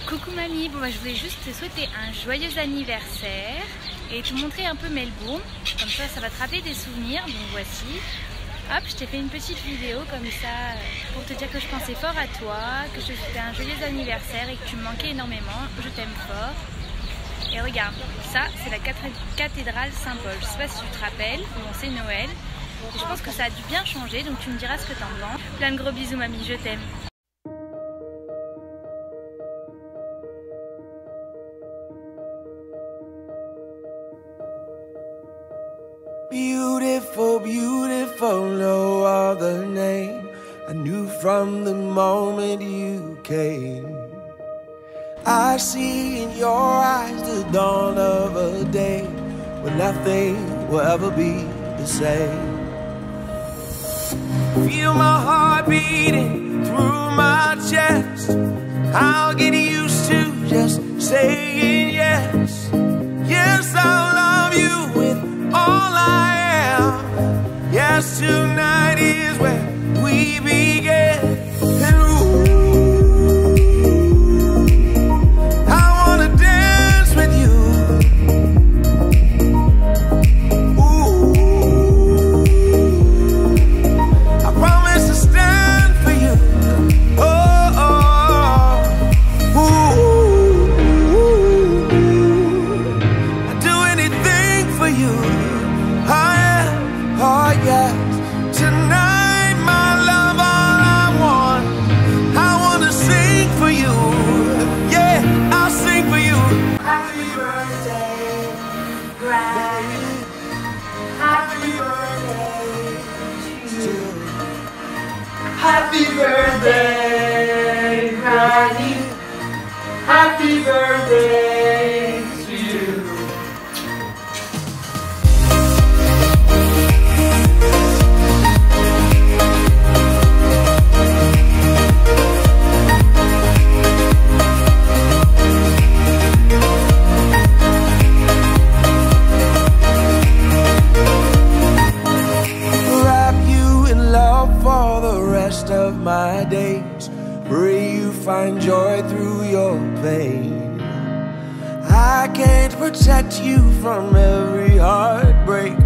Coucou mamie, bon, je voulais juste te souhaiter un joyeux anniversaire et te montrer un peu Melbourne, comme ça va te rappeler des souvenirs, donc voici. Hop, je t'ai fait une petite vidéo comme ça pour te dire que je pensais fort à toi, que je te souhaitais un joyeux anniversaire et que tu me manquais énormément, je t'aime fort. Et regarde, ça c'est la cathédrale Saint-Paul, je sais pas si tu te rappelles, bon c'est Noël. Et je pense que ça a dû bien changer, donc tu me diras ce que t'en penses. Plein de gros bisous mamie, je t'aime. Beautiful, beautiful, no other name. I knew from the moment you came. I see in your eyes the dawn of a day when nothing will ever be the same. Feel my heart beating through my chest. I'll get used to just saying yes. Yes, I'll love you with all I am. Yes, tonight is where we begin. And ooh, I wanna dance with you. Ooh, I promise to stand for you. Oh, oh, ooh, I'd do anything for you. Oh yes, tonight my love, all I want. I wanna sing for you. Yeah, I'll sing for you. Happy birthday, Granny. Happy birthday to you. Happy birthday, Granny. Happy birthday to you. Of my days, pray you find joy through your pain. I can't protect you from every heartbreak,